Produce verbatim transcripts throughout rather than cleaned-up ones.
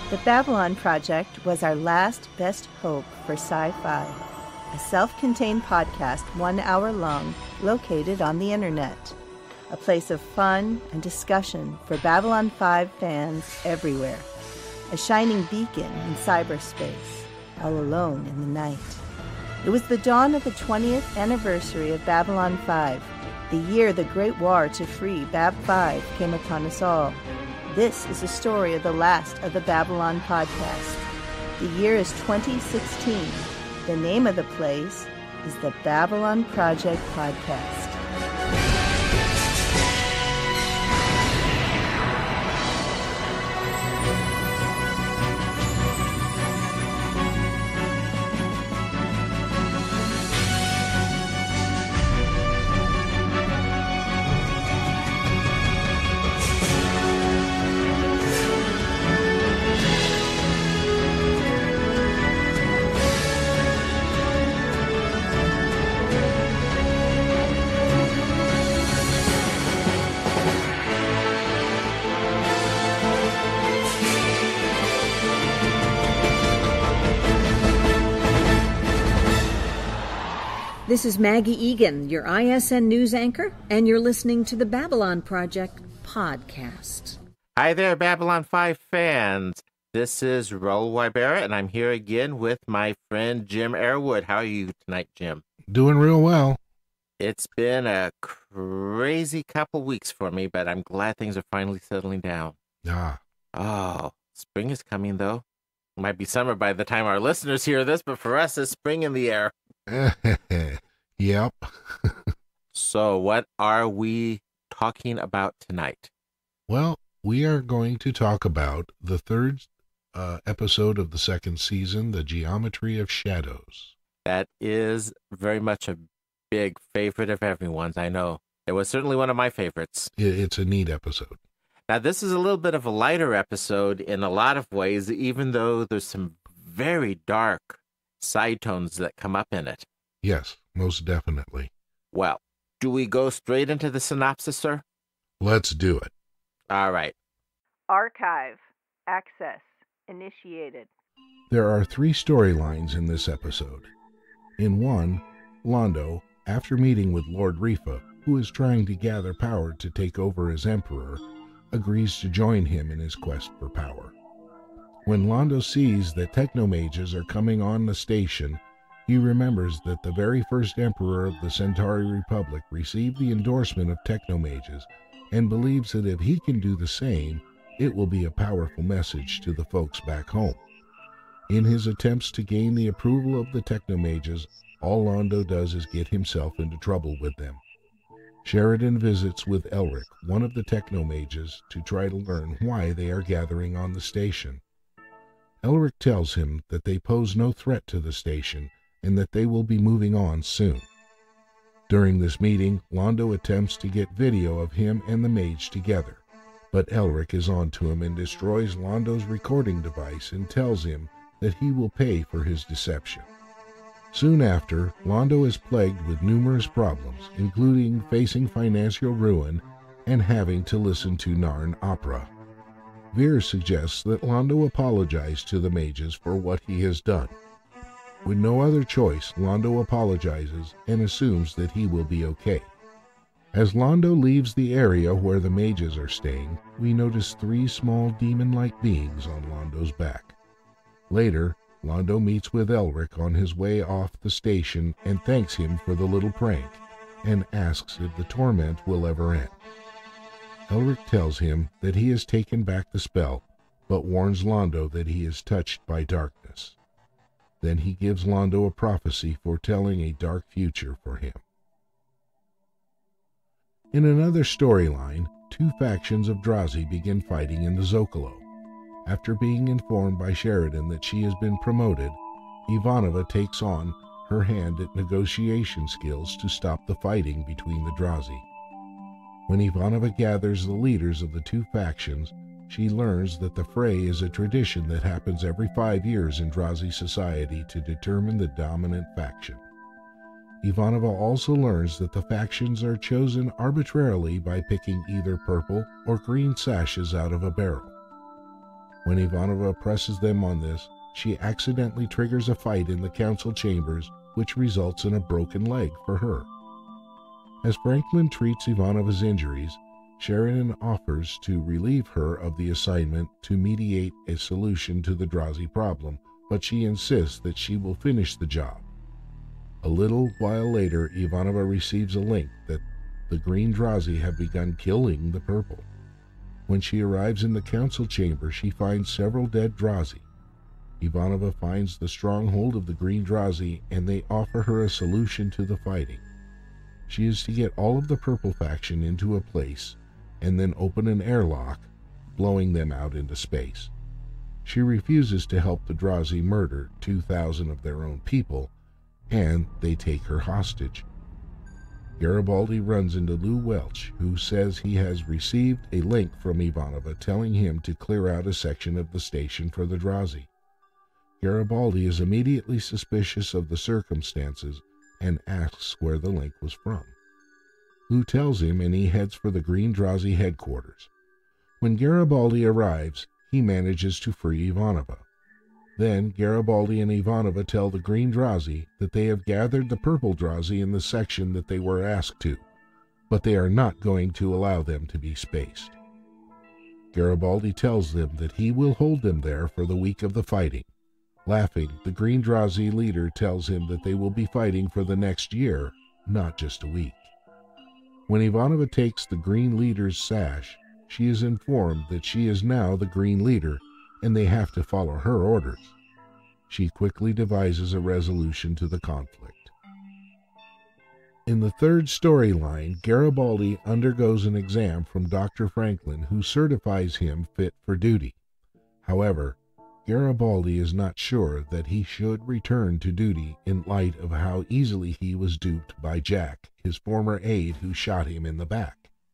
The Babylon Project was our last best hope for sci-fi, a self-contained podcast one hour long located on the internet, a place of fun and discussion for Babylon five fans everywhere, a shining beacon in cyberspace, all alone in the night. It was the dawn of the twentieth anniversary of Babylon five, the year the Great War to free Bab five came upon us all. This is the story of the last of the Babylon podcast. The year is twenty sixteen. The name of the place is the Babylon Project Podcast. This is Maggie Egan, your I S N news anchor, and you're listening to the Babylon Project podcast. Hi there, Babylon five fans. This is Raul Wybera, and I'm here again with my friend Jim Airwood. How are you tonight, Jim? Doing real well. It's been a crazy couple weeks for me, but I'm glad things are finally settling down. Ah. Oh, spring is coming, though. It might be summer by the time our listeners hear this, but for us, it's spring in the air. Yep. So what are we talking about tonight? Well, we are going to talk about the third uh, episode of the second season, The Geometry of Shadows. That is very much a big favorite of everyone's, I know. It was certainly one of my favorites. It's a neat episode. Now, this is a little bit of a lighter episode in a lot of ways, even though there's some very dark side tones that come up in it. Yes, most definitely. Well, do we go straight into the synopsis, sir? Let's do it. All right. Archive. Access. Initiated. There are three storylines in this episode. In one, Londo, after meeting with Lord Rifa, who is trying to gather power to take over as emperor, agrees to join him in his quest for power. When Londo sees that technomages are coming on the station, he remembers that the very first emperor of the Centauri Republic received the endorsement of technomages and believes that if he can do the same, it will be a powerful message to the folks back home. In his attempts to gain the approval of the technomages, all Londo does is get himself into trouble with them. Sheridan visits with Elric, one of the technomages, to try to learn why they are gathering on the station. Elric tells him that they pose no threat to the station and that they will be moving on soon. During this meeting, Londo attempts to get video of him and the mage together, but Elric is on to him and destroys Londo's recording device and tells him that he will pay for his deception. Soon after, Londo is plagued with numerous problems, including facing financial ruin and having to listen to Narn opera. Veer suggests that Londo apologize to the mages for what he has done. With no other choice, Londo apologizes and assumes that he will be okay. As Londo leaves the area where the mages are staying, we notice three small demon-like beings on Londo's back. Later, Londo meets with Elric on his way off the station and thanks him for the little prank, and asks if the torment will ever end. Elric tells him that he has taken back the spell, but warns Londo that he is touched by darkness. Then he gives Londo a prophecy foretelling a dark future for him. In another storyline, two factions of Drazi begin fighting in the Zocalo. After being informed by Sheridan that she has been promoted, Ivanova takes on her hand at negotiation skills to stop the fighting between the Drazi. When Ivanova gathers the leaders of the two factions, she learns that the fray is a tradition that happens every five years in Drazi society to determine the dominant faction. Ivanova also learns that the factions are chosen arbitrarily by picking either purple or green sashes out of a barrel. When Ivanova presses them on this, she accidentally triggers a fight in the council chambers, which results in a broken leg for her. As Franklin treats Ivanova's injuries, Sheridan offers to relieve her of the assignment to mediate a solution to the Drazi problem, but she insists that she will finish the job. A little while later, Ivanova receives a link that the green Drazi have begun killing the purple. When she arrives in the council chamber, she finds several dead Drazi. Ivanova finds the stronghold of the green Drazi, and they offer her a solution to the fighting. She is to get all of the purple faction into a place, and then open an airlock, blowing them out into space. She refuses to help the Drazi murder two thousand of their own people, and they take her hostage. Garibaldi runs into Lou Welch, who says he has received a link from Ivanova telling him to clear out a section of the station for the Drazi. Garibaldi is immediately suspicious of the circumstances and asks where the link was from. Lou tells him, and he heads for the Green Drazi headquarters. When Garibaldi arrives, he manages to free Ivanova. Then Garibaldi and Ivanova tell the Green Drazi that they have gathered the Purple Drazi in the section that they were asked to, but they are not going to allow them to be spaced. Garibaldi tells them that he will hold them there for the week of the fighting. Laughing, the Green Drazi leader tells him that they will be fighting for the next year, not just a week. When Ivanova takes the Green leader's sash, she is informed that she is now the Green leader, and they have to follow her orders. She quickly devises a resolution to the conflict. In the third storyline, Garibaldi undergoes an exam from Doctor Franklin, who certifies him fit for duty. However, Garibaldi is not sure that he should return to duty in light of how easily he was duped by Jack, his former aide who shot him in the back.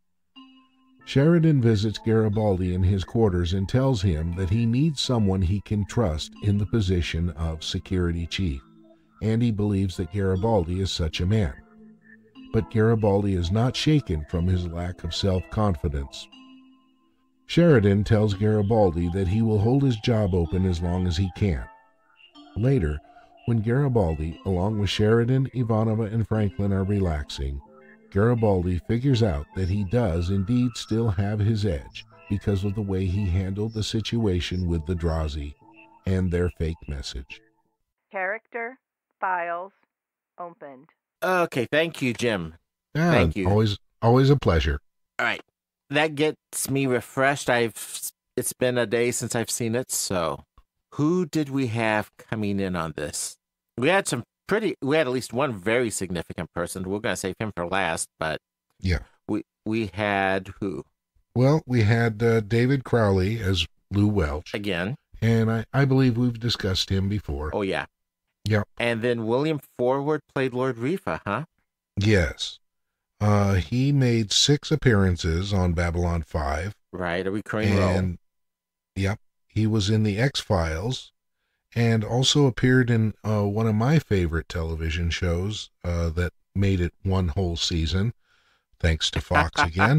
Sheridan visits Garibaldi in his quarters and tells him that he needs someone he can trust in the position of security chief, and he believes that Garibaldi is such a man. But Garibaldi is not shaken from his lack of self-confidence. Sheridan tells Garibaldi that he will hold his job open as long as he can. Later, when Garibaldi, along with Sheridan, Ivanova, and Franklin are relaxing, Garibaldi figures out that he does indeed still have his edge because of the way he handled the situation with the Drazi and their fake message. Character files opened. Okay, thank you, Jim. Yeah, thank you. Always, always a pleasure. All right, that gets me refreshed. I've it's been a day since I've seen it. So, who did we have coming in on this? We had some pretty. We had at least one very significant person. We're going to save him for last, but yeah, we we had who? Well, we had uh, David Crowley as Lou Welch Again. and I, I believe we've discussed him before. Oh yeah. Yep. And then William Forward played Lord Rifa, huh? Yes. Uh, he made six appearances on Babylon five. Right, a recurring and, role. Yep. He was in the X-Files and also appeared in uh, one of my favorite television shows uh, that made it one whole season, thanks to Fox again.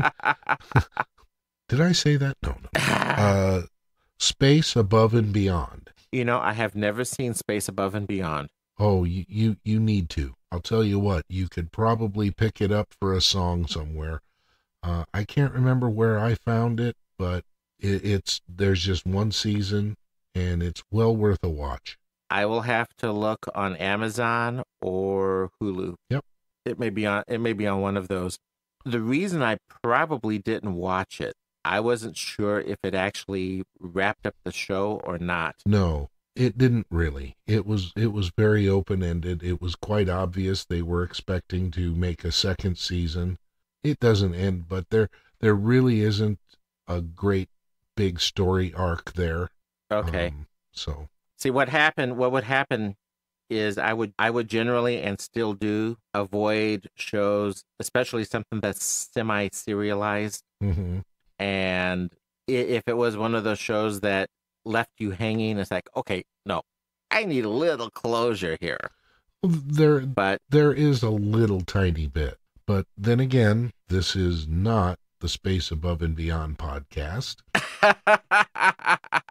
Did I say that? No, no. Uh, Space Above and Beyond. You know, I have never seen Space Above and Beyond. Oh, you, you, you need to. I'll tell you what, you could probably pick it up for a song somewhere. Uh, I can't remember where I found it, but it, it's there's just one season, and it's well worth a watch. I will have to look on Amazon or Hulu. Yep. It may be on it may be on one of those. The reason I probably didn't watch it, I wasn't sure if it actually wrapped up the show or not. No, it didn't really. It was it was very open-ended. It was quite obvious they were expecting to make a second season. It doesn't end, but there there really isn't a great big story arc there. Okay. Um, so see what happened. What would happen is I would I would generally and still do avoid shows, especially something that's semi-serialized. Mm-hmm. And if it was one of those shows that left you hanging, it's like, okay, no, I need a little closure here. There, but there is a little tiny bit. But then again, this is not the Space Above and Beyond podcast.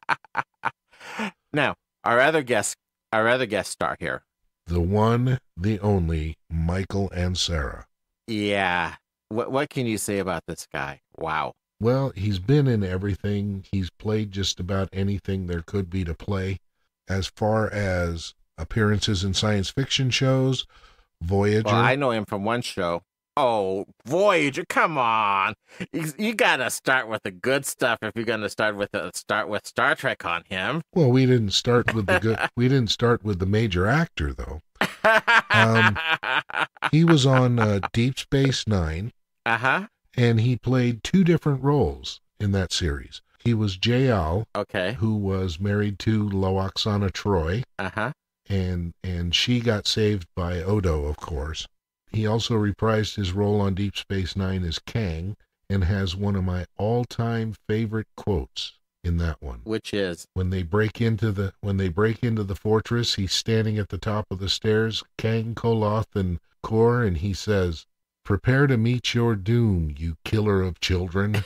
Now, our other guest, our other guest star here. The one, the only, Michael Ansara. Yeah. What what can you say about this guy? Wow. Well, he's been in everything. He's played just about anything there could be to play. As far as appearances in science fiction shows, Voyager. Well, I know him from one show. Oh, Voyager, come on. You, you got to start with the good stuff if you're going to start with the, start with Star Trek on him. Well, we didn't start with the good we didn't start with the major actor though. Um, he was on uh, Deep Space Nine. Uh-huh. And he played two different roles in that series. He was Jayal, okay, who was married to Loaxana Troy. Uh-huh. And and she got saved by Odo, of course. He also reprised his role on Deep Space Nine as Kang and has one of my all-time favorite quotes in that one. Which is when they break into the when they break into the fortress, he's standing at the top of the stairs, Kang, Koloth, and Kor, and he says, "Prepare to meet your doom, you killer of children."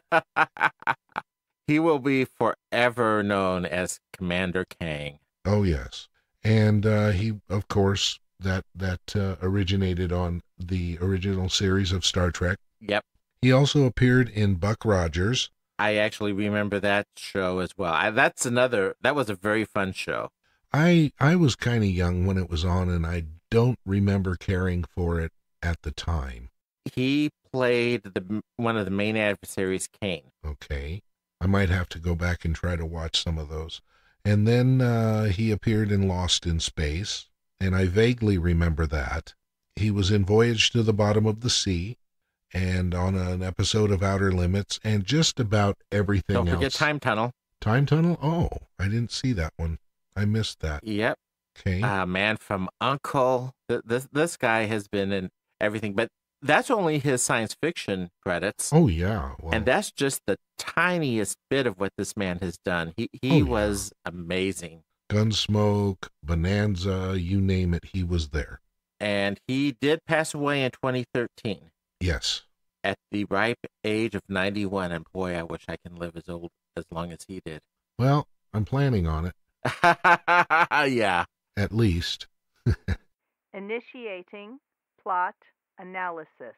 He will be forever known as Commander Kang. Oh yes, and uh, he, of course. That that uh, originated on the original series of Star Trek. Yep. He also appeared in Buck Rogers. I actually remember that show as well. I, that's another. That was a very fun show. I I was kind of young when it was on, and I don't remember caring for it at the time. He played the one of the main adversaries, Kane. Okay, I might have to go back and try to watch some of those. And then uh, he appeared in Lost in Space. And I vaguely remember that. He was in Voyage to the Bottom of the Sea and on an episode of Outer Limits and just about everything else. Don't forget else. Time Tunnel. Time Tunnel? Oh, I didn't see that one. I missed that. Yep. Okay. Uh, Man from Uncle. This, this guy has been in everything, but that's only his science fiction credits. Oh, yeah. Well, and that's just the tiniest bit of what this man has done. He, he oh, was yeah. amazing. Gunsmoke, Bonanza, you name it, he was there. And he did pass away in twenty thirteen. Yes. At the ripe age of ninety-one. And boy, I wish I can live as old as long as he did. Well, I'm planning on it. Yeah. At least. Initiating plot analysis.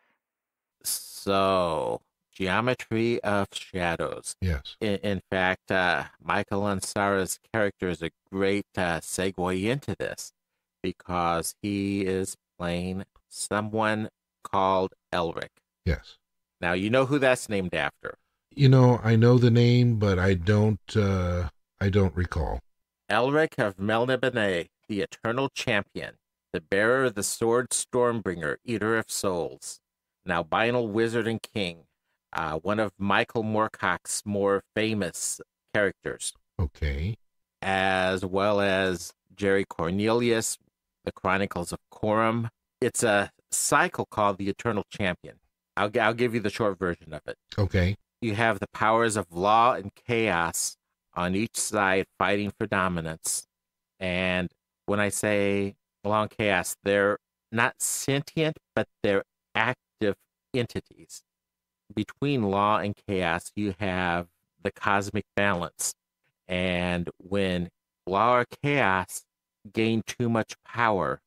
So... Geometry of Shadows. Yes. In, in fact, uh, Michael Ansara's character is a great uh, segue into this because he is playing someone called Elric. Yes. Now, you know who that's named after. You know, I know the name, but I don't, uh, I don't recall. Elric of Melniboné, the Eternal Champion, the bearer of the sword Stormbringer, Eater of Souls, an albino wizard and king. Uh, one of Michael Moorcock's more famous characters. Okay. As well as Jerry Cornelius, The Chronicles of Corum. It's a cycle called The Eternal Champion. I'll, I'll give you the short version of it. Okay. You have the powers of law and chaos on each side fighting for dominance. And when I say law and chaos, they're not sentient, but they're active entities. Between law and chaos, you have the cosmic balance. And when law or chaos gain too much power,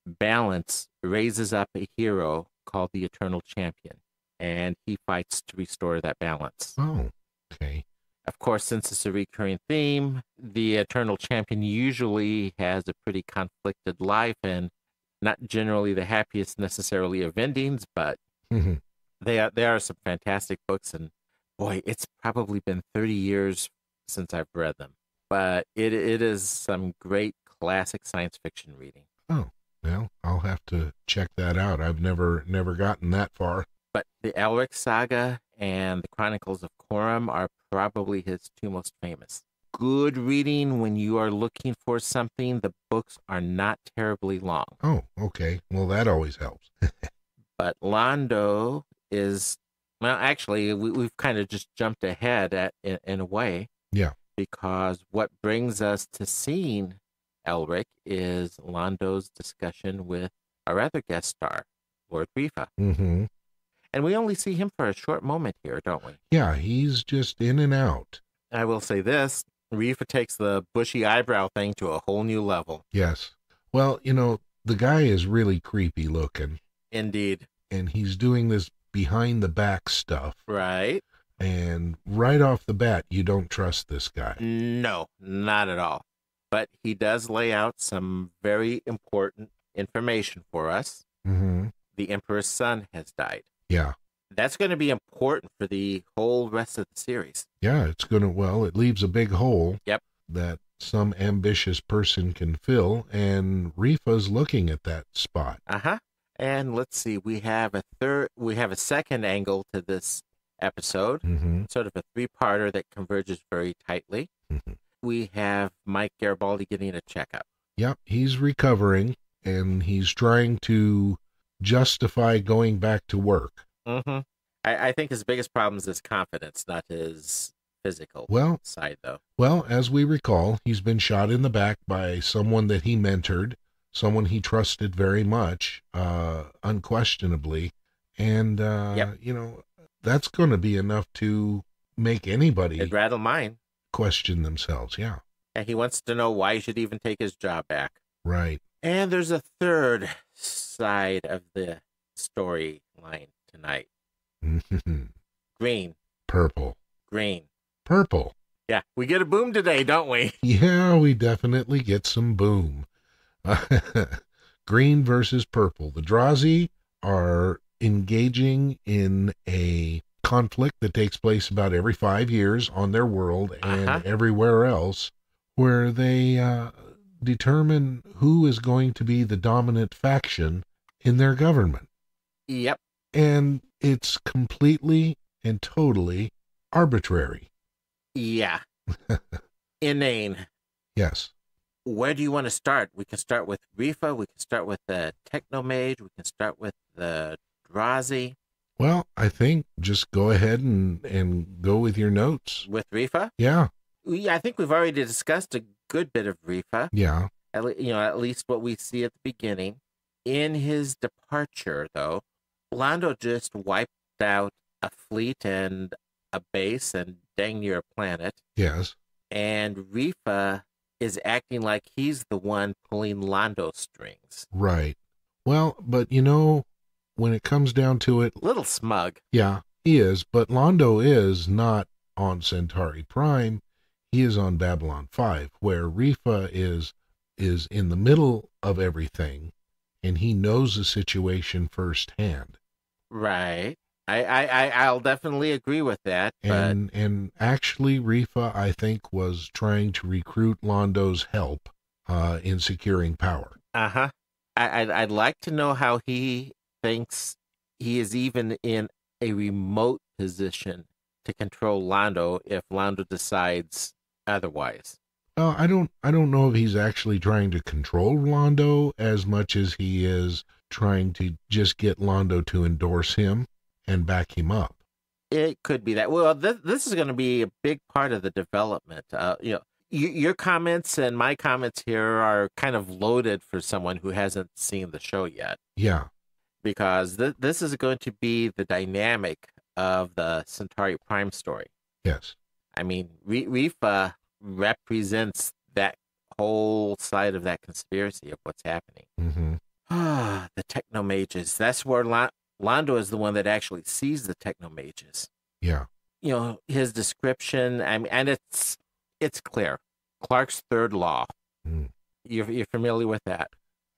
balance raises up a hero called the Eternal Champion. And he fights to restore that balance. Oh, okay. Of course, since it's a recurring theme, the Eternal Champion usually has a pretty conflicted life and not generally the happiest necessarily of endings, but mm-hmm. They are, there are some fantastic books, and boy, it's probably been thirty years since I've read them. But it it is some great classic science fiction reading. Oh, well, I'll have to check that out. I've never never gotten that far. But the Elric saga and the Chronicles of Corum are probably his two most famous. Good reading when you are looking for something. The books are not terribly long. Oh, okay. Well, that always helps. But Londo is, well, actually, we, we've kind of just jumped ahead at, in, in a way. Yeah. Because what brings us to seeing Elric is Londo's discussion with our other guest star, Lord Rifa. Mm-hmm. And we only see him for a short moment here, don't we? Yeah, he's just in and out. I will say this. Rifa takes the bushy eyebrow thing to a whole new level. Yes. Well, you know, the guy is really creepy looking. Indeed. And he's doing this behind the back stuff. Right. And right off the bat, you don't trust this guy. No, not at all. But he does lay out some very important information for us. Mm-hmm. The Emperor's son has died. Yeah. That's going to be important for the whole rest of the series. Yeah, it's going to, well, it leaves a big hole. Yep. That some ambitious person can fill, and Rifa's looking at that spot. Uh-huh. And let's see, we have a third, we have a second angle to this episode, mm-hmm. sort of a three-parter that converges very tightly. Mm-hmm. We have Mike Garibaldi getting a checkup. Yep, he's recovering, and he's trying to justify going back to work. Mm-hmm. I, I think his biggest problem is his confidence, not his physical well, side, though. Well, as we recall, he's been shot in the back by someone that he mentored, someone he trusted very much, uh, unquestionably. And, uh, yep. you know, that's going to be enough to make anybody It'd rattle mine. question themselves, yeah. And he wants to know why he should even take his job back. Right. And there's a third side of the storyline tonight. Green. Purple. Green. Purple. Yeah, we get a boom today, don't we? Yeah, we definitely get some boom. Green versus purple. The Drazi are engaging in a conflict that takes place about every five years on their world and uh-huh. everywhere else, where they uh, determine who is going to be the dominant faction in their government. Yep. And it's completely and totally arbitrary. Yeah. Inane. Yes. Where do you want to start? We can start with Rifa. We can start with the technomage. We can start with the Drazi. Well, I think just go ahead and, and go with your notes. With Rifa? Yeah. We, I think we've already discussed a good bit of Rifa. Yeah. At le- you know, at least what we see at the beginning. In his departure, though, Lando just wiped out a fleet and a base and dang near a planet. Yes. And Rifa is acting like he's the one pulling Lando's strings. Right. Well, but you know, when it comes down to it... Little smug. Yeah, he is. But Lando is not on Centauri Prime. He is on Babylon five, where Rifa is is in the middle of everything, and he knows the situation firsthand. Right. I, I, I, I'll definitely agree with that. And but... and actually, Rifa, I think, was trying to recruit Lando's help uh, in securing power. Uh-huh. I, I'd, I'd like to know how he thinks he is even in a remote position to control Lando if Lando decides otherwise. Well, I don't, I don't know if he's actually trying to control Lando as much as he is trying to just get Lando to endorse him and back him up. It could be that. Well, th- this is going to be a big part of the development. Uh, you know, y- your comments and my comments here are kind of loaded for someone who hasn't seen the show yet. Yeah. Because th- this is going to be the dynamic of the Centauri Prime story. Yes. I mean, R- Rifa represents that whole side of that conspiracy of what's happening. Mm-hmm. Ah, the technomages. That's where La- Lando is the one that actually sees the technomages. Yeah. You know, his description, I mean, and it's it's clear. Clark's third law. Mm. You're, you're familiar with that?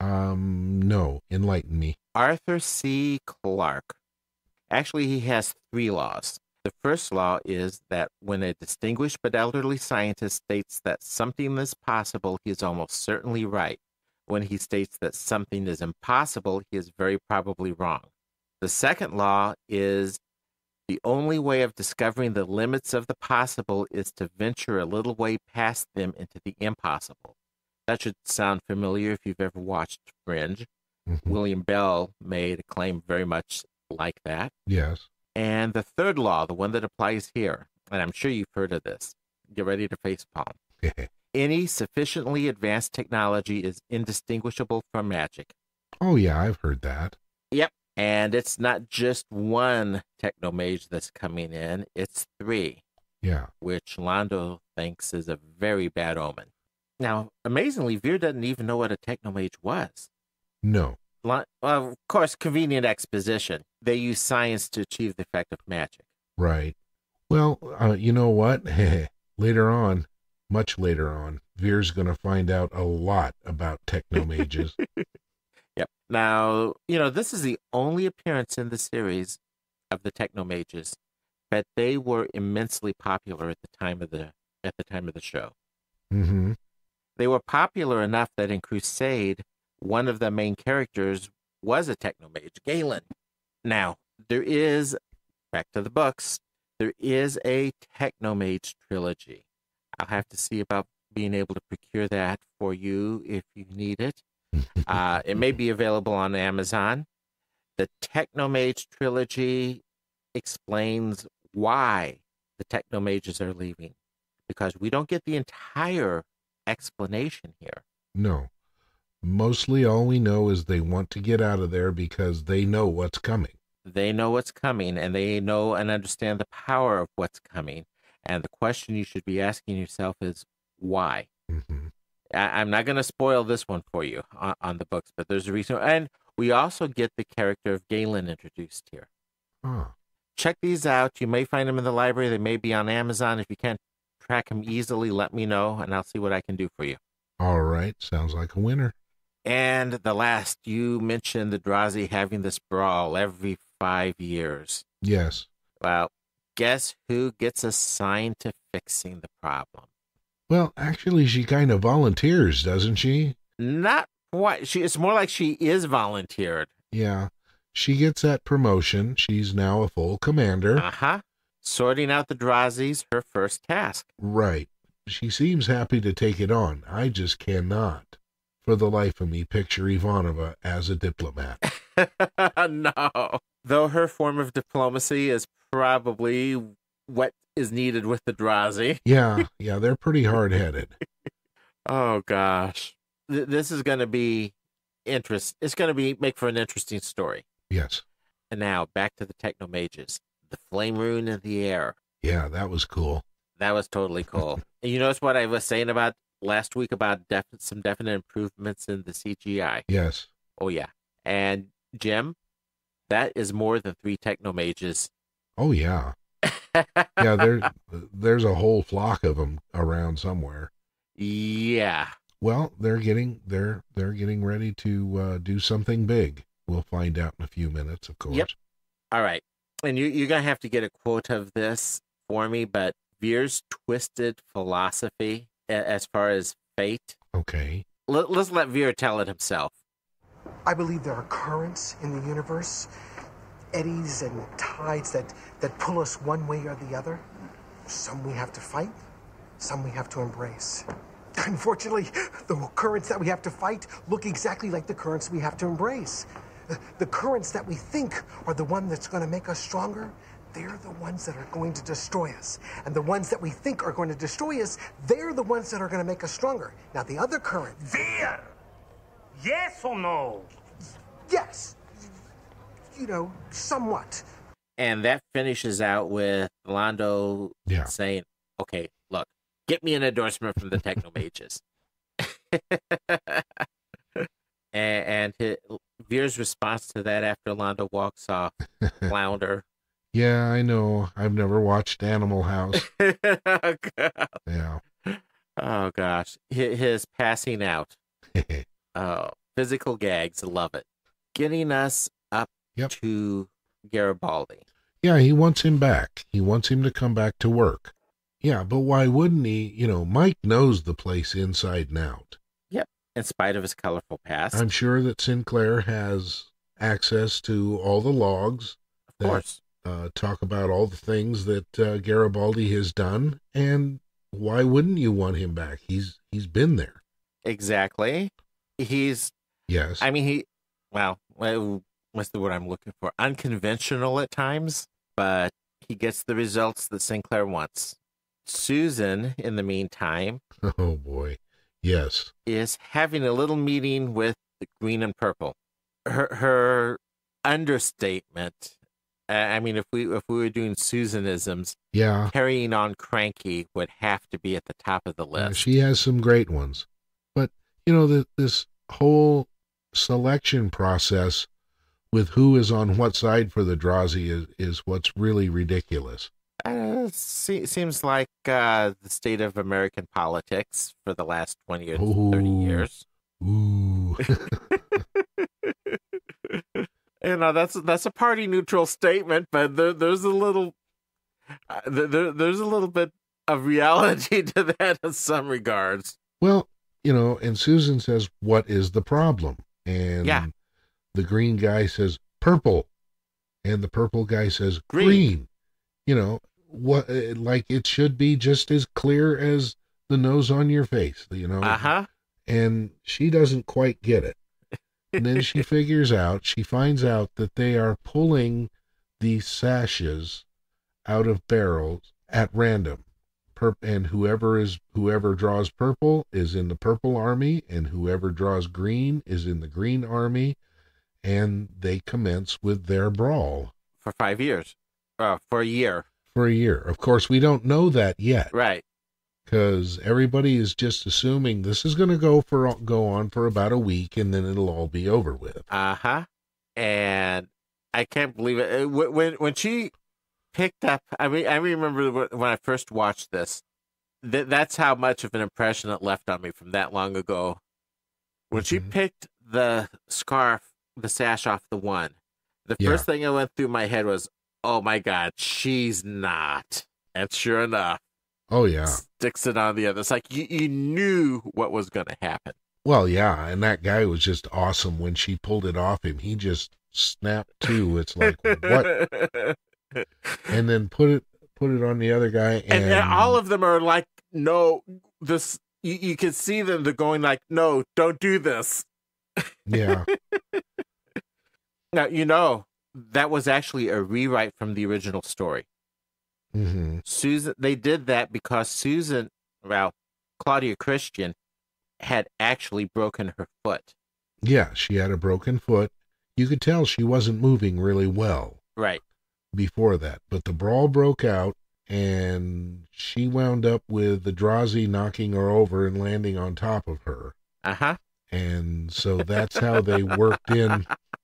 Um, no. Enlighten me. Arthur C. Clarke. Actually, he has three laws. The first law is that when a distinguished but elderly scientist states that something is possible, he is almost certainly right. When he states that something is impossible, he is very probably wrong. The second law is the only way of discovering the limits of the possible is to venture a little way past them into the impossible. That should sound familiar if you've ever watched Fringe. Mm-hmm. William Bell made a claim very much like that. Yes. And the third law, the one that applies here, and I'm sure you've heard of this. Get ready to facepalm. Any sufficiently advanced technology is indistinguishable from magic. Oh, yeah, I've heard that. Yep. And it's not just one technomage that's coming in, it's three. Yeah. which Londo thinks is a very bad omen. Now, amazingly, Veer doesn't even know what a technomage was. No. Well, of course, convenient exposition. They use science to achieve the effect of magic. Right. Well, uh, you know what? Later on, much later on, Veer's going to find out a lot about technomages. Yep. Now, you know, this is the only appearance in the series of the technomages, but they were immensely popular at the time of the at the time of the show. Mm-hmm. They were popular enough that in Crusade, one of the main characters was a technomage, Galen. Now, there is, back to the books, there is a technomage trilogy. I'll have to see about being able to procure that for you if you need it. Uh, it may be available on Amazon. The technomage trilogy explains why the technomages are leaving, because we don't get the entire explanation here. No. Mostly all we know is they want to get out of there because they know what's coming. They know what's coming, and they know and understand the power of what's coming. And the question you should be asking yourself is, why? Mm-hmm. I- I'm not going to spoil this one for you on, on the books, but there's a reason. And we also get the character of Galen introduced here. Huh. Check these out. You may find them in the library. They may be on Amazon. If you can't track them easily, let me know, and I'll see what I can do for you. All right. Sounds like a winner. And the last, you mentioned the Drazi having this brawl every five years. Yes. Well, guess who gets assigned to fixing the problem? Well, actually, she kind of volunteers, doesn't she? Not quite. She, it's more like she is volunteered. Yeah. She gets that promotion. She's now a full commander. Uh-huh. Sorting out the Drazis, her first task. Right. She seems happy to take it on. I just cannot, for the life of me, picture Ivanova as a diplomat. No. Though her form of diplomacy is probably what is needed with the Drazi. Yeah, yeah, they're pretty hard-headed. Oh, gosh. Th- this is going to be interest. It's going to be make for an interesting story. Yes. And now, back to the technomages. The flame rune in the air. Yeah, that was cool. That was totally cool. And you notice what I was saying about last week about def- some definite improvements in the C G I? Yes. Oh, yeah. And, Jim, that is more than three technomages. Oh, yeah. Yeah, there, there's a whole flock of them around somewhere. Yeah. Well, they're getting they're they're getting ready to uh, do something big. We'll find out in a few minutes, of course. Yep. All right. And you, you're going to have to get a quote of this for me, but Veer's twisted philosophy a- as far as fate. Okay. Let, let's let Veer tell it himself. I believe there are currents in the universe, eddies and tides that, that pull us one way or the other. Some we have to fight, some we have to embrace. Unfortunately, the currents that we have to fight look exactly like the currents we have to embrace. The currents that we think are the one that's going to make us stronger, they're the ones that are going to destroy us. And the ones that we think are going to destroy us, they're the ones that are going to make us stronger. Now, the other current... Veer! Yes or no? Yes. You know, somewhat. And that finishes out with Londo Yeah. saying, okay, look, get me an endorsement from the technomages. and and his, Veer's response to that after Londo walks off, flounder. Yeah, I know. I've never watched Animal House. Oh, God. Yeah. Oh, gosh. His, his passing out. Oh, physical gags. Love it. Getting us up Yep. to Garibaldi. Yeah, he wants him back. He wants him to come back to work. Yeah, but why wouldn't he? You know, Mike knows the place inside and out. Yep. In spite of his colorful past. I'm sure that Sinclair has access to all the logs. Of that, course. Uh, talk about all the things that uh, Garibaldi has done, and why wouldn't you want him back? He's he's been there. Exactly. He's, Yes. I mean, he, well, well, what's the word I'm looking for? Unconventional at times, but he gets the results that Sinclair wants. Susan, in the meantime, Oh boy. Yes. is having a little meeting with the green and purple. Her, her understatement I mean, if we if we were doing Susanisms, Yeah. Carrying On Cranky would have to be at the top of the Uh, list. she has some great ones. But, you know, the, this whole selection process with who is on what side for the Drazi is, is what's really ridiculous. Uh, se- seems like uh, the state of American politics for the last twenty or thirty Ooh. years. Ooh. You know, that's that's a party neutral statement, but there, there's a little uh, there, there's a little bit of reality to that in some regards. Well, you know, and Susan says, what is the problem? And Yeah. the green guy says, purple. And the purple guy says, green. Green. You know, what? uh, like it should be just as clear as the nose on your face, you know? Uh-huh. And she doesn't quite get it. And then she figures out, she finds out that they are pulling these sashes out of barrels at random. Pur- and whoever is whoever draws purple is in the purple army, and whoever draws green is in the green army, and they commence with their brawl For five years. Uh, for a year. for a year. Of course, we don't know that yet, Right. because everybody is just assuming this is going to go for go on for about a week, and then it'll all be over with. Uh-huh. And I can't believe it. Uh, wh- When when she picked up, I mean, I remember wh- when I first watched this, th- that's how much of an impression it left on me from that long ago. When she Mhm. picked the scarf, the sash off the one, the Yeah. first thing that went through my head was, oh my God, she's not. And sure enough, Oh yeah. sticks it on the other. It's like you, you knew what was going to happen. Well, yeah, and that guy was just awesome when she pulled it off him. He just snapped to. It's like what? And then put it put it on the other guy, and, And, and all of them are like, no, this, you, you can see them, they're going like, no, don't do this. yeah, Now, you know, that was actually a rewrite from the original story. hmm Susan, they did that because Susan, well, Claudia Christian had actually broken her foot. yeah. She had a broken foot. You could tell she wasn't moving really well Right. before that, but the brawl broke out, and she wound up with the Drazi knocking her over and landing on top of her, Uh-huh. and so that's how they worked in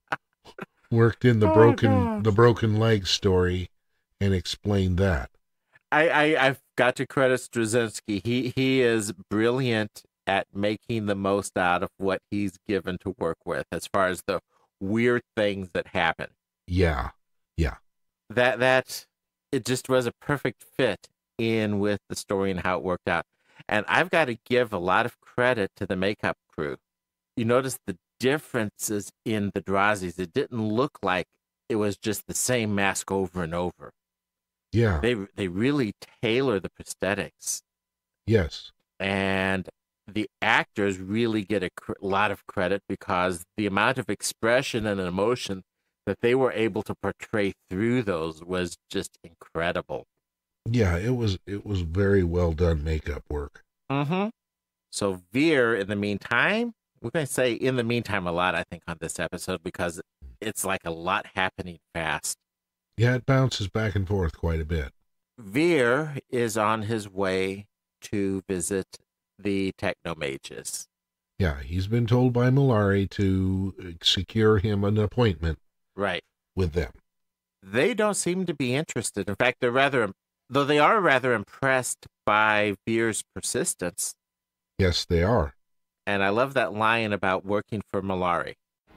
worked in the Oh, broken gosh. the broken leg story and explained that. I, I, I've got to credit Straczynski. He, he is brilliant at making the most out of what he's given to work with as far as the weird things that happen. Yeah, yeah. That that it just was a perfect fit in with the story and how it worked out. And I've got to give a lot of credit to the makeup crew. You notice the differences in the Drazis. It didn't look like it was just the same mask over and over. Yeah. They they really tailor the prosthetics, Yes. and the actors really get a cr- lot of credit because the amount of expression and emotion that they were able to portray through those was just incredible. Yeah, it was it was very well done makeup work. Mm-hmm. So Veer, in the meantime, we're going to say in the meantime a lot, I think, on this episode because it's like a lot happening fast. Yeah, it bounces back and forth quite a bit. Veer is on his way to visit the technomages. Yeah, he's been told by Malari to secure him an appointment Right. with them. They don't seem to be interested. In fact, they're rather, though they are rather impressed by Veer's persistence. Yes, they are. And I love that line about working for Malari.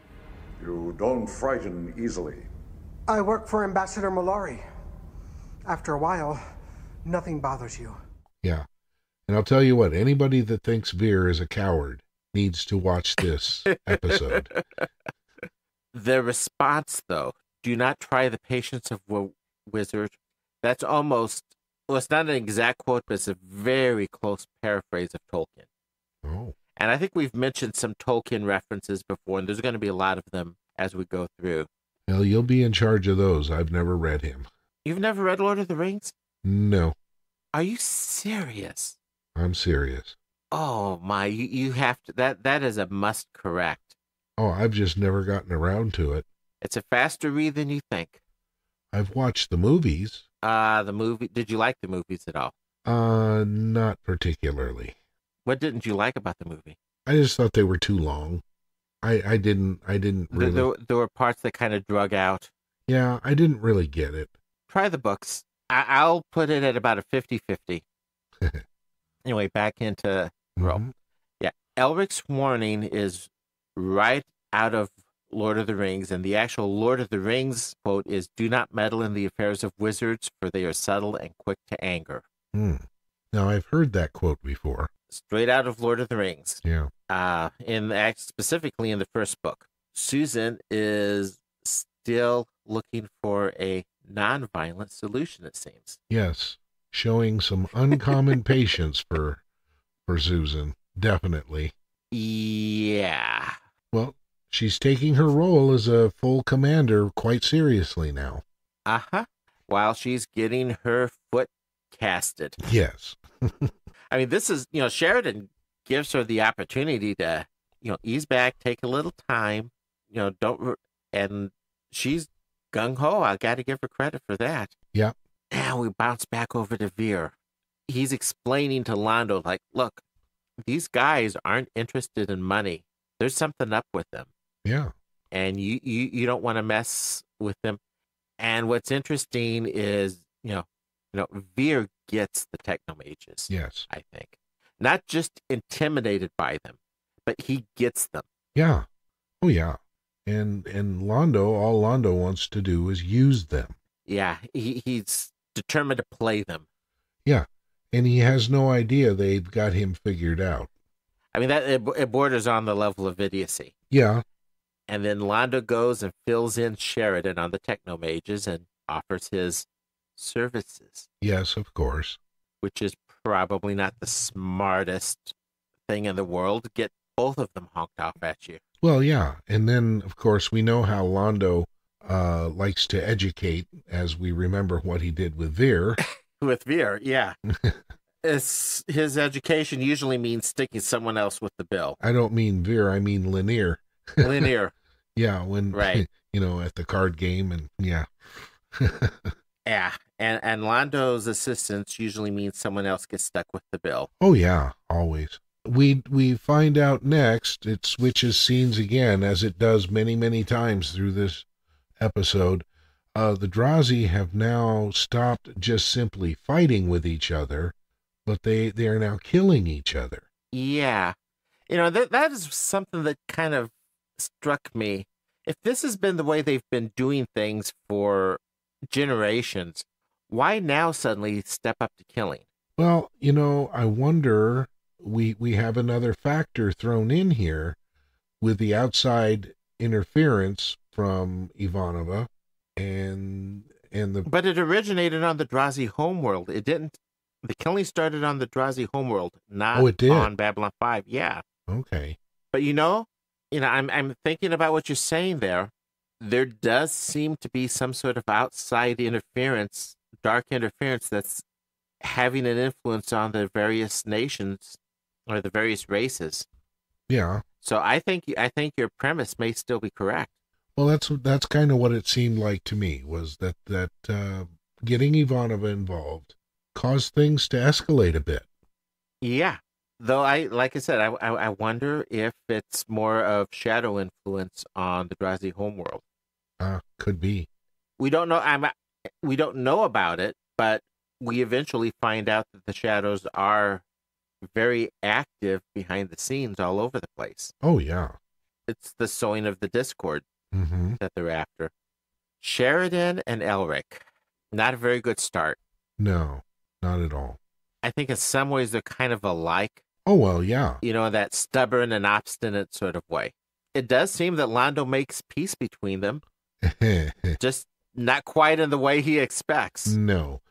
You don't frighten easily. I work for Ambassador Malari. After a while, nothing bothers you. Yeah. And I'll tell you what, anybody that thinks Veer is a coward needs to watch this episode. The response, though, do not try the patience of a wizard. That's almost, well, it's not an exact quote, but it's a very close paraphrase of Tolkien. Oh. And I think we've mentioned some Tolkien references before, and there's going to be a lot of them as we go through. Well, you'll be in charge of those. I've never read him. You've never read Lord of the Rings? No, Are you serious? I'm serious. Oh my, you, you have to, that, that is a must correct. Oh, I've just never gotten around to it. It's a faster read than you think. I've watched the movies. Uh, the movie, did you like the movies at all? Uh, not particularly. What didn't you like about the movie? I just thought they were too long. I, I didn't, I didn't really. There, there were parts that kind of drug out. Yeah, I didn't really get it. Try the books. I, I'll put it at about a fifty-fifty. Anyway, back into Rome. Mm-hmm. Yeah, Elric's warning is right out of Lord of the Rings, and the actual Lord of the Rings quote is, "Do not meddle in the affairs of wizards, for they are subtle and quick to anger." Hmm. Now, I've heard that quote before. Straight out of Lord of the Rings. Yeah. Uh, in the, specifically in the first book, Susan is still looking for a non-violent solution, it seems. Yes. Showing some uncommon patience for for Susan. Definitely. Yeah. Well, she's taking her role as a full commander quite seriously now. Uh-huh. While she's getting her foot casted. Yes. I mean, this is, you know, Sheridan gives her the opportunity to, you know, ease back, take a little time, you know, don't, and she's gung-ho. I got to give her credit for that. Yeah. Now we bounce back over to Veer. He's explaining to Londo, like, look, these guys aren't interested in money. There's something up with them. Yeah. And you, you, you don't want to mess with them. And what's interesting is, you know, you know, Veer gets the technomages. Yes. I think. Not just intimidated by them, but he gets them. Yeah. Oh, yeah. And and Londo, all Londo wants to do is use them. Yeah, he, he's determined to play them. Yeah. And he has no idea they've got him figured out. I mean, that it, it borders on the level of idiocy. Yeah. And then Londo goes and fills in Sheridan on the technomages and offers his services. Yes, of course. Which is probably not the smartest thing in the world. Get both of them honked off at you. Well, yeah. And then, of course, we know how Londo uh, likes to educate, as we remember what he did with Veer. With Veer, yeah. It's, his education usually means sticking someone else with the bill. I don't mean Veer, I mean Lanier. Lanier. Yeah, when, right. you know, at the card game, and yeah. Yeah, and, and Londo's assistance usually means someone else gets stuck with the bill. Oh, yeah, always. We we find out next, it switches scenes again, as it does many, many times through this episode. Uh, the Drazi have now stopped just simply fighting with each other, but they, they are now killing each other. Yeah. You know, that that is something that kind of struck me. If this has been the way they've been doing things for generations, why now suddenly step up to killing? Well, you know, I wonder, we we have another factor thrown in here with the outside interference from Ivanova and and the But it originated on the Drazi homeworld. It didn't the killing started on the Drazi homeworld, not oh, it did. on Babylon five. Yeah. Okay. But you know, you know, I'm I'm thinking about what you're saying there. There does seem to be some sort of outside interference, dark interference that's having an influence on the various nations or the various races. Yeah. So I think I think your premise may still be correct. Well, that's that's kind of what it seemed like to me, was that that uh, getting Ivanova involved caused things to escalate a bit. Yeah. Though I, like I said, I, I, I wonder if it's more of shadow influence on the Drazi homeworld. Uh, could be. We don't know. I'm. We don't know about it, but we eventually find out that the shadows are very active behind the scenes all over the place. Oh yeah. It's the sowing of the discord mm-hmm. that they're after. Sheridan and Elric, not a very good start. No, not at all. I think in some ways they're kind of alike. Oh, well, yeah. You know, that stubborn and obstinate sort of way. It does seem that Londo makes peace between them. Just not quite in the way he expects. No.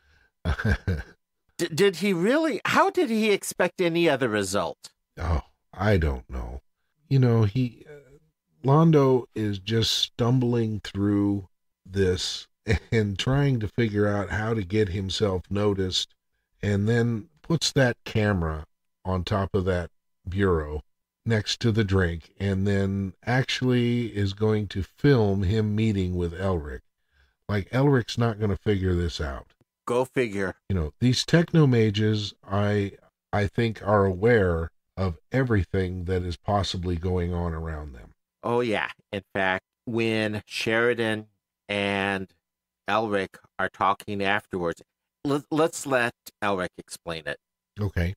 D- did he really? How did he expect any other result? Oh, I don't know. You know, he, uh, Londo is just stumbling through this and trying to figure out how to get himself noticed, and then puts that camera on top of that bureau next to the drink, and then actually is going to film him meeting with Elric. Like, Elric's not going to figure this out. Go figure. You know, these technomages, I I think, are aware of everything that is possibly going on around them. Oh, yeah. In fact, when Sheridan and Elric are talking afterwards, let, let's let Elric explain it. Okay.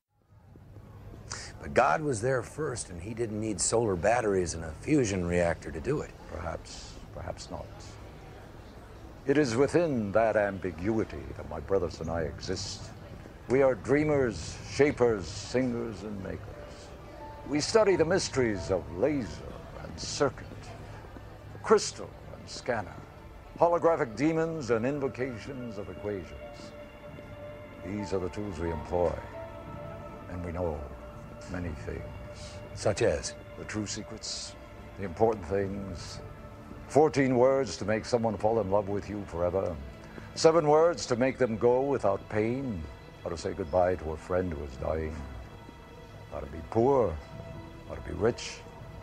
But God was there first, and he didn't need solar batteries and a fusion reactor to do it. Perhaps, perhaps not. It is within that ambiguity that my brothers and I exist. We are dreamers, shapers, singers, and makers. We study the mysteries of laser and circuit, crystal and scanner, holographic demons and invocations of equations. These are the tools we employ, and we know many things. Such as? The true secrets, the important things. Fourteen words to make someone fall in love with you forever. Seven words to make them go without pain. How to say goodbye to a friend who is dying. How to be poor. How to be rich.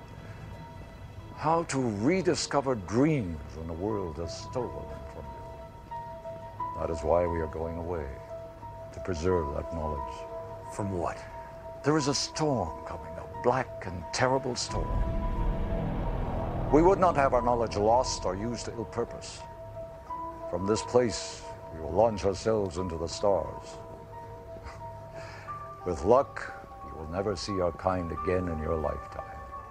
How to rediscover dreams when the world has stolen them from you. That is why we are going away, to preserve that knowledge. From what? There is a storm coming, a black and terrible storm. We would not have our knowledge lost or used to ill purpose. From this place, we will launch ourselves into the stars. With luck, you will never see our kind again in your lifetime.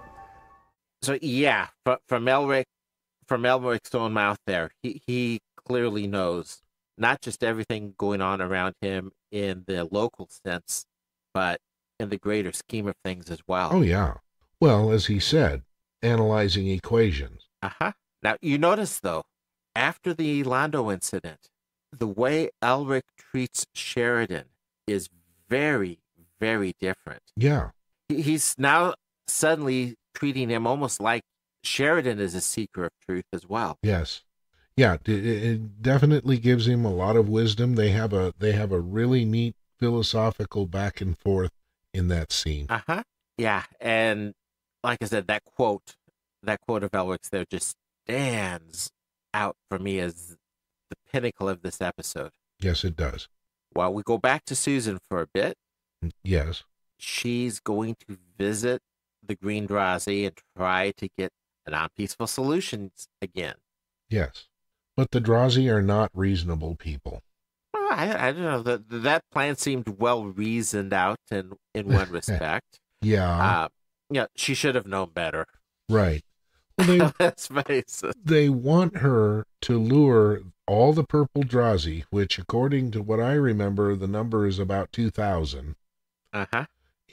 So yeah, from, from Elric, from Elric's own mouth there, he, he clearly knows not just everything going on around him in the local sense, but in the greater scheme of things as well. Oh, yeah. Well, as he said, analyzing equations. Uh-huh. Now, you notice, though, after the Londo incident, the way Elric treats Sheridan is very, very different. Yeah. He, he's now suddenly treating him almost like Sheridan is a seeker of truth as well. Yes. Yeah, it, it definitely gives him a lot of wisdom. They have a they have a really neat philosophical back and forth in that scene. Uh-huh. Yeah, and like I said, that quote, that quote of Elric's there just stands out for me as the pinnacle of this episode. Yes, it does. Well, we go back to Susan for a bit. Yes. She's going to visit the Green Drazi and try to get an on-peaceful solution again. Yes. But the Drazi are not reasonable people. Well, I, I don't know. That that plan seemed well reasoned out in, in one respect. Yeah. Uh, yeah, she should have known better. Right. Well, they, Let's face it. They want her to lure all the purple Drazi, which, according to what I remember, the number is about two thousand, uh-huh.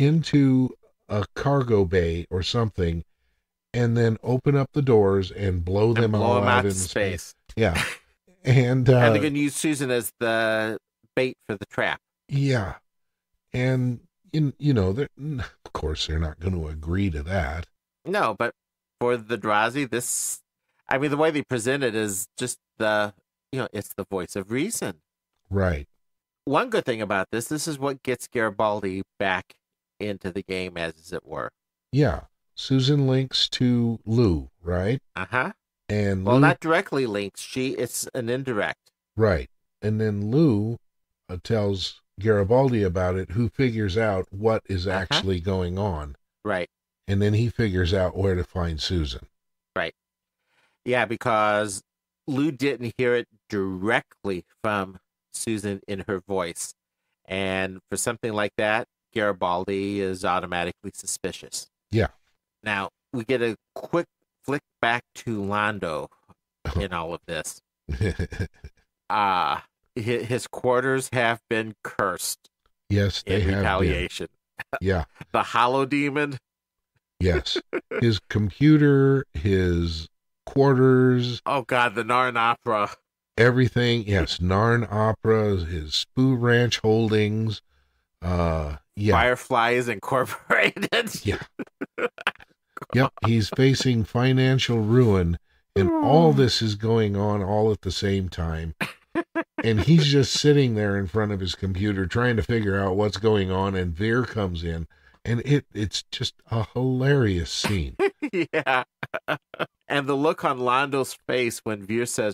into a cargo bay or something, and then open up the doors and blow them and blow all them out, out in space. space. Yeah. And, uh, and they're going to use Susan as the bait for the trap. Yeah. And, in, you know, of course, they're not going to agree to that. No, but for the Drazi, this, I mean, the way they present it is just the, you know, it's the voice of reason. Right. One good thing about this, this is what gets Garibaldi back into the game, as it were. Yeah. Susan links to Lou, right? Uh-huh. And well, Lou, not directly linked. She, it's an indirect. Right. And then Lou uh, tells Garibaldi about it, who figures out what is uh-huh. actually going on. Right. And then he figures out where to find Susan. Right. Yeah, because Lou didn't hear it directly from Susan in her voice. And for something like that, Garibaldi is automatically suspicious. Yeah. Now, we get a quick flick back to Londo in all of this. uh, his quarters have been cursed. Yes, they in have retaliation. Been. Yeah. The Hollow Demon. Yes. His computer, his quarters. Oh, God, the Narn Opera. Everything. Yes, Narn Opera, his Spoo Ranch holdings. Uh, yeah. Fireflies Incorporated. Yeah. Yep, he's facing financial ruin, and all this is going on all at the same time. And he's just sitting there in front of his computer trying to figure out what's going on, and Veer comes in, and it it's just a hilarious scene. Yeah. And the look on Londo's face when Veer says,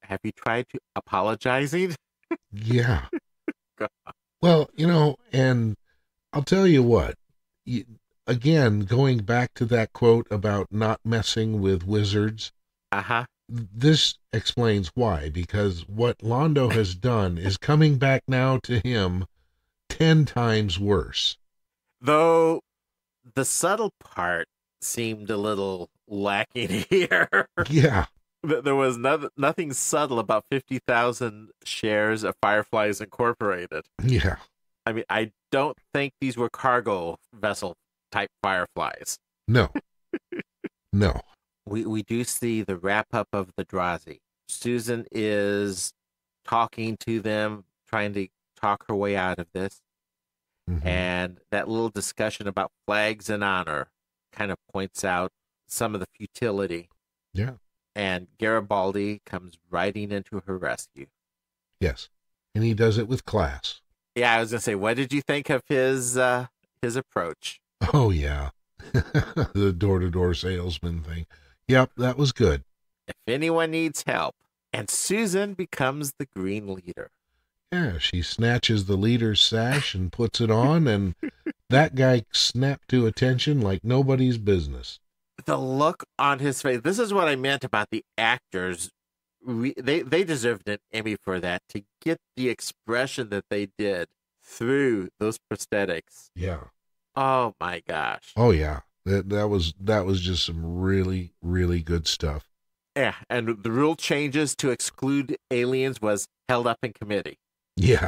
have you tried to apologizing? Yeah. Well, you know, and I'll tell you what, you, again, going back to that quote about not messing with wizards, uh-huh. This explains why, because what Londo has done is coming back now to him ten times worse. Though the subtle part seemed a little lacking here. Yeah. There was no, nothing subtle about fifty thousand shares of Fireflies Incorporated. Yeah. I mean, I don't think these were cargo vessel type Fireflies. No. No. We we do see the wrap up of the Drazi. Susan is talking to them, trying to talk her way out of this. Mm-hmm. And that little discussion about flags and honor kind of points out some of the futility. Yeah. And Garibaldi comes riding into her rescue. Yes. And he does it with class. Yeah, I was going to say, what did you think of his uh, his approach? Oh, yeah. The door-to-door salesman thing. Yep, that was good. If anyone needs help. And Susan becomes the green leader. Yeah, she snatches the leader's sash and puts it on, and that guy snapped to attention like nobody's business. The look on his face. This is what I meant about the actors. We, they, they deserved an Emmy for that, to get the expression that they did through those prosthetics. Yeah. Oh, my gosh. Oh, yeah. That that was that was just some really, really good stuff. Yeah, and the rule changes to exclude aliens was held up in committee. Yeah.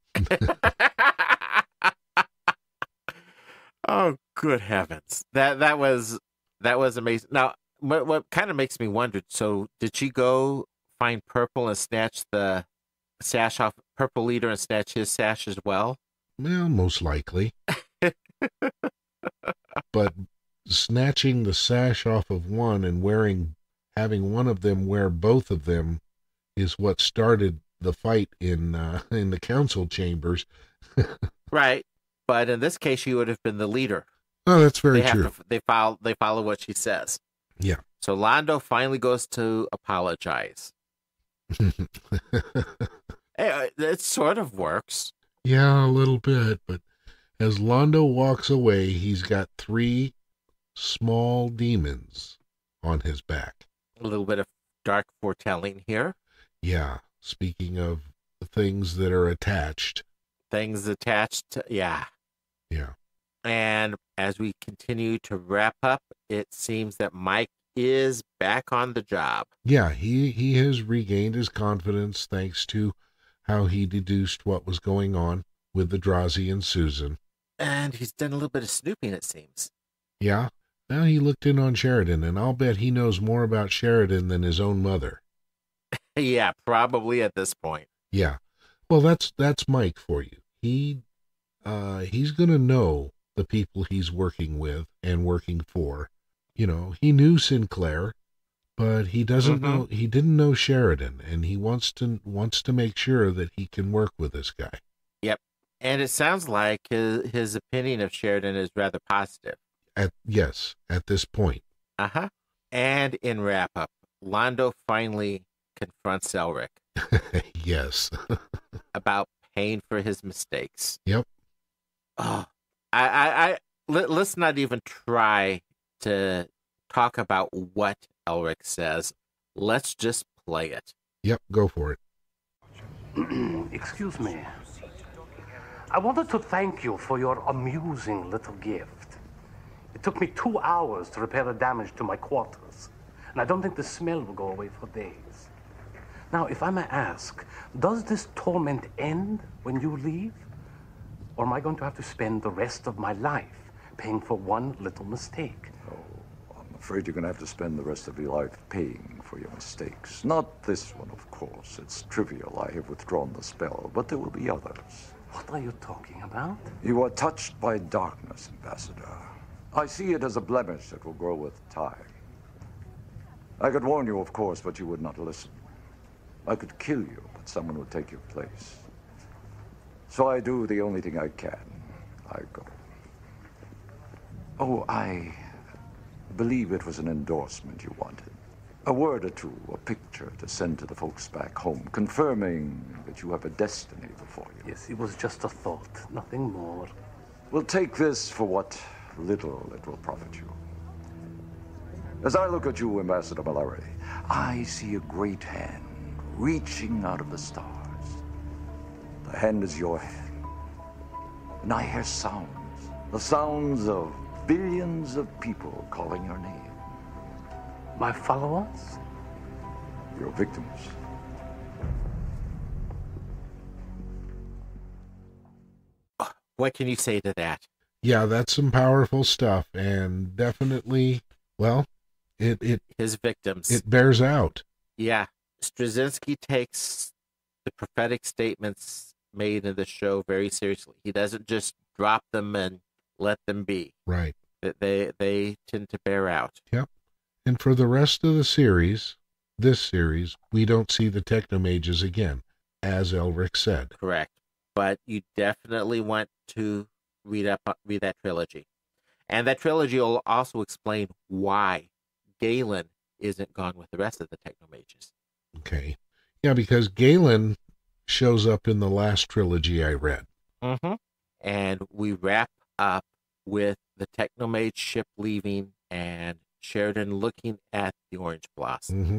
Oh, good heavens. That that was that was amazing. Now, what what kind of makes me wonder, so did she go find Purple and snatch the sash off Purple Leader and snatch his sash as well? Well, most likely. But snatching the sash off of one and wearing, having one of them wear both of them is what started the fight in uh, in the council chambers. Right, but in this case, she would have been the leader. Oh, that's very they true. To, they follow. They follow what she says. Yeah. So Londo finally goes to apologize. Hey, it sort of works. Yeah, a little bit, but as Londo walks away, he's got three small demons on his back. A little bit of dark foretelling here. Yeah, speaking of things that are attached. Things attached to, yeah. Yeah. And as we continue to wrap up, it seems that Mike is back on the job. Yeah, he, he has regained his confidence thanks to how he deduced what was going on with the Drazi and Susan. And he's done a little bit of snooping, it seems. Yeah. Now he looked in on Sheridan, and I'll bet he knows more about Sheridan than his own mother. Yeah, probably at this point. Yeah. Well, that's that's Mike for you. He uh, he's going to know the people he's working with and working for. You know, he knew Sinclair, but he doesn't mm-hmm. know he didn't know Sheridan, and he wants to wants to make sure that he can work with this guy. Yep. And it sounds like his, his opinion of Sheridan is rather positive. At yes, at this point. Uh-huh. And in wrap-up, Londo finally confronts Elric. Yes. About paying for his mistakes. Yep. Oh, I, I, I let, let's not even try to talk about what Elric says. Let's just play it. Yep, go for it. Excuse me. I wanted to thank you for your amusing little gift. It took me two hours to repair the damage to my quarters, and I don't think the smell will go away for days. Now, if I may ask, does this torment end when you leave? Or am I going to have to spend the rest of my life paying for one little mistake? Oh, I'm afraid you're going to have to spend the rest of your life paying for your mistakes. Not this one, of course. It's trivial. I have withdrawn the spell, but there will be others. What are you talking about? You are touched by darkness, Ambassador. I see it as a blemish that will grow with time. I could warn you, of course, but you would not listen. I could kill you, but someone would take your place. So I do the only thing I can. I go. Oh, I believe it was an endorsement you wanted. A word or two, a picture to send to the folks back home, confirming that you have a destiny before you. Yes, it was just a thought, nothing more. We'll take this for what little it will profit you. As I look at you, Ambassador Mallory, I see a great hand reaching out of the stars. The hand is your hand. And I hear sounds, the sounds of billions of people calling your name. My followers? Your victims. What can you say to that? Yeah, that's some powerful stuff, and definitely, well, it it His victims. it bears out. Yeah. Straczynski takes the prophetic statements made in the show very seriously. He doesn't just drop them and let them be. Right. They they tend to bear out. Yep. And for the rest of the series, this series, we don't see the technomages again, as Elric said. Correct. But you definitely want to read up read that trilogy. And that trilogy will also explain why Galen isn't gone with the rest of the technomages. Okay. Yeah, because Galen shows up in the last trilogy I read. Mm-hmm. And we wrap up with the technomage ship leaving and Sheridan looking at the orange blossom Mm-hmm.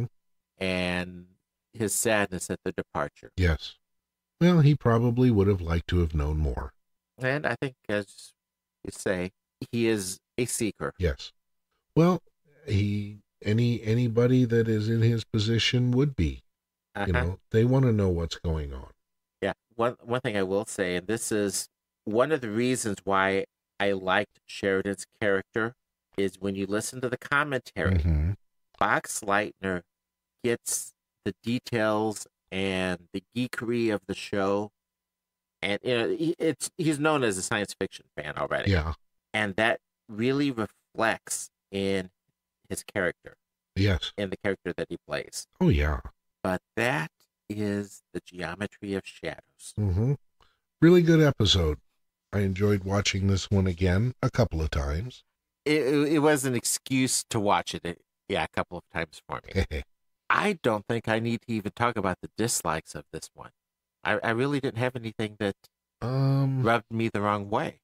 and his sadness at the departure. Yes. Well, he probably would have liked to have known more. And I think, as you say, he is a seeker. Yes. Well, he any anybody that is in his position would be. Uh-huh. You know, they want to know what's going on. Yeah. One one thing I will say, and this is one of the reasons why I liked Sheridan's character, is when you listen to the commentary, Mm-hmm. Box Leitner gets the details and the geekery of the show, and you know, he- it's he's known as a science fiction fan already. Yeah. And that really reflects in his character, Yes. in the character that he plays. Oh, yeah. But that is the geometry of shadows. Mm-hmm. Really good episode. I enjoyed watching this one again a couple of times. It, it, it was an excuse to watch it, it, yeah, a couple of times for me. I don't think I need to even talk about the dislikes of this one. I, I really didn't have anything that um, rubbed me the wrong way.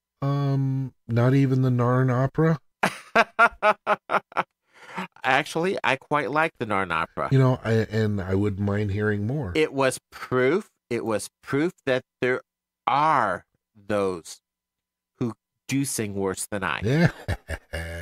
um, not even the Narn opera. Actually, I quite like the Narn opera. You know, I, and I wouldn't mind hearing more. It was proof. It was proof that there are those who do sing worse than I. Yeah.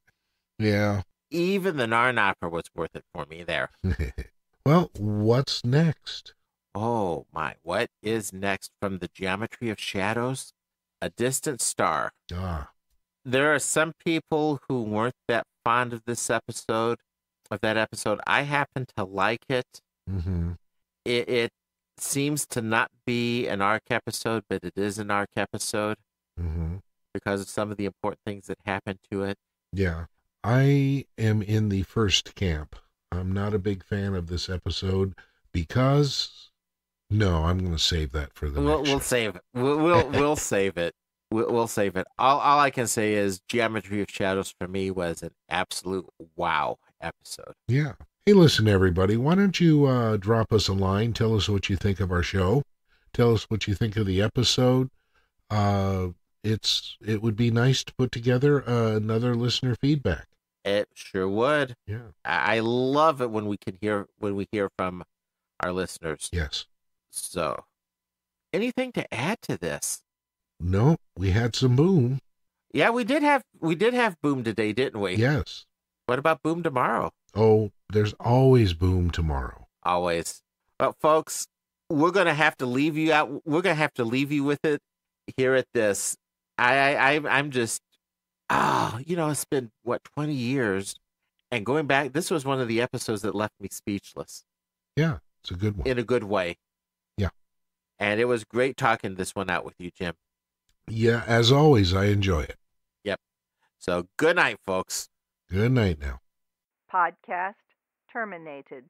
Yeah. Even the Narn opera was worth it for me there. Well, what's next? Oh my, what is next from the geometry of shadows? A distant star. Ah. There are some people who weren't that fond of this episode, of that episode. I happen to like it. Mm-hmm. It, it seems to not be an arc episode, but it is an arc episode Mm-hmm. because of some of the important things that happen to it. Yeah. I am in the first camp. I'm not a big fan of this episode because... No, I'm going to save that for the We'll, next we'll show. save it. We'll we'll, we'll save it. We'll, we'll save it. All all I can say is Geometry of Shadows for me was an absolute wow episode. Yeah. Hey, listen, everybody. Why don't you uh, drop us a line? Tell us what you think of our show. Tell us what you think of the episode. Uh, it's it would be nice to put together uh, another listener feedback. It sure would. Yeah. I I love it when we can hear when we hear from our listeners. Yes. So, anything to add to this? No, we had some boom. Yeah, we did have we did have boom today, didn't we? Yes. What about boom tomorrow? Oh, there's always boom tomorrow. Always. Well, folks, we're gonna have to leave you out. We're gonna have to leave you with it here at this. I, I, I I'm just, ah, oh, you know, it's been what twenty years, and going back, this was one of the episodes that left me speechless. Yeah, it's a good one. In a good way. Yeah. And it was great talking this one out with you, Jim. Yeah, as always, I enjoy it. Yep. So good night, folks. Good night now. Podcast terminated.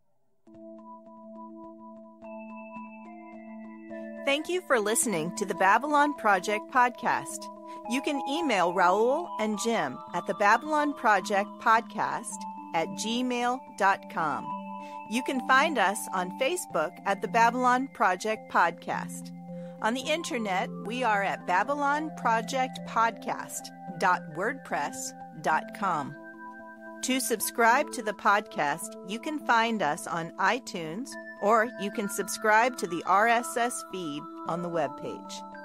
Thank you for listening to the Babylon Project podcast. You can email Raul and Jim at the Babylon Project podcast at gmail dot com. You can find us on Facebook at the Babylon Project Podcast. On the internet, we are at babylon project podcast dot wordpress dot com. To subscribe to the podcast, you can find us on iTunes, or you can subscribe to the R S S feed on the webpage.